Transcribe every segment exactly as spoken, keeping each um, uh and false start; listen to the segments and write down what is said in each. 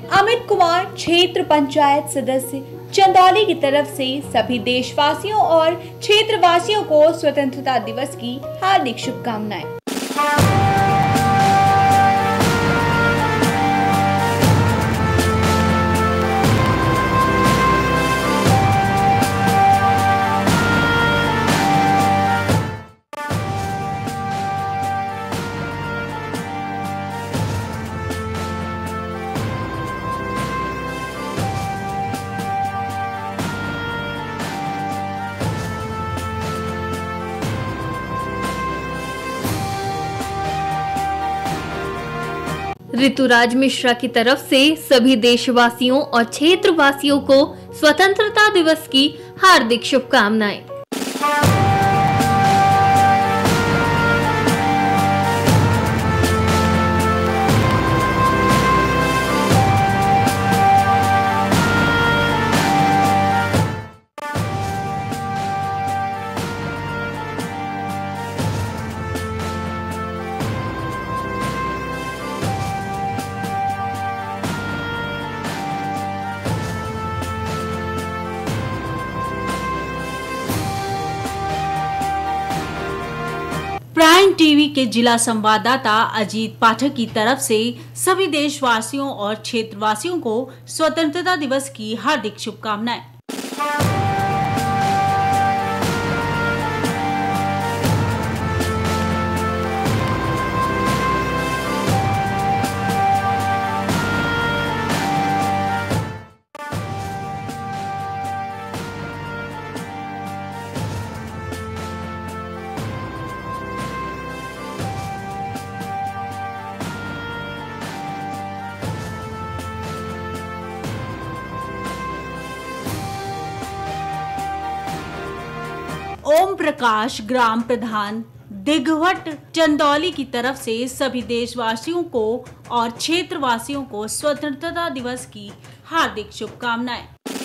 अमित कुमार, क्षेत्र पंचायत सदस्य चंदौली की तरफ से सभी देशवासियों और क्षेत्रवासियों को स्वतंत्रता दिवस की हार्दिक शुभकामनाएं। ऋतुराज मिश्रा की तरफ से सभी देशवासियों और क्षेत्रवासियों को स्वतंत्रता दिवस की हार्दिक शुभकामनाएं। प्राइम टीवी के जिला संवाददाता अजीत पाठक की तरफ से सभी देशवासियों और क्षेत्रवासियों को स्वतंत्रता दिवस की हार्दिक शुभकामनाएं। ओम प्रकाश, ग्राम प्रधान दिघवट चंदौली की तरफ से सभी देशवासियों को और क्षेत्रवासियों को स्वतंत्रता दिवस की हार्दिक शुभकामनाएं।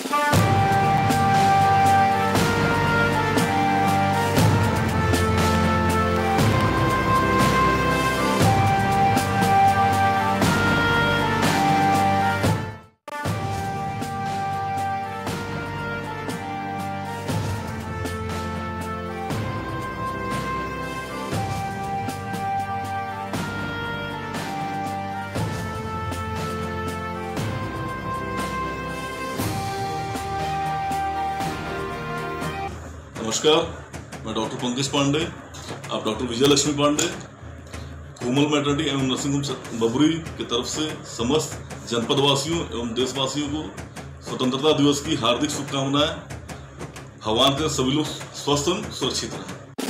नमस्कार, मैं डॉक्टर पंकज पांडे, आप डॉक्टर विजय लक्ष्मी पांडे, कोमल मैटरनिटी एवं नर्सिंग होम बबुरी की तरफ से समस्त जनपद वासियों एवं देशवासियों को स्वतंत्रता दिवस की हार्दिक शुभकामनाएं। भगवान के सभी लोग स्वस्थ एवं सुरक्षित रहें।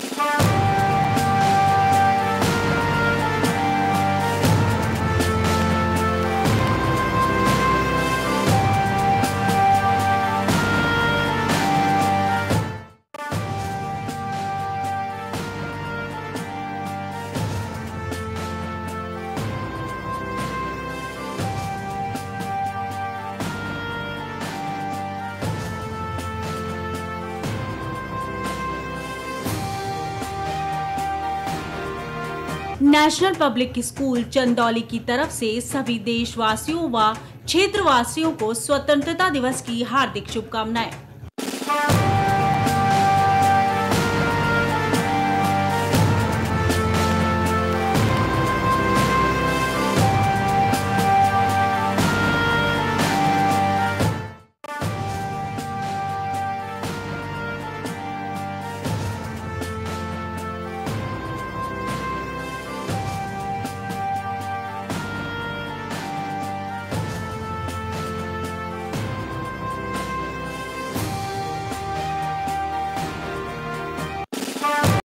नेशनल पब्लिक स्कूल चंदौली की तरफ से सभी देशवासियों व क्षेत्रवासियों को स्वतंत्रता दिवस की हार्दिक शुभकामनाएं।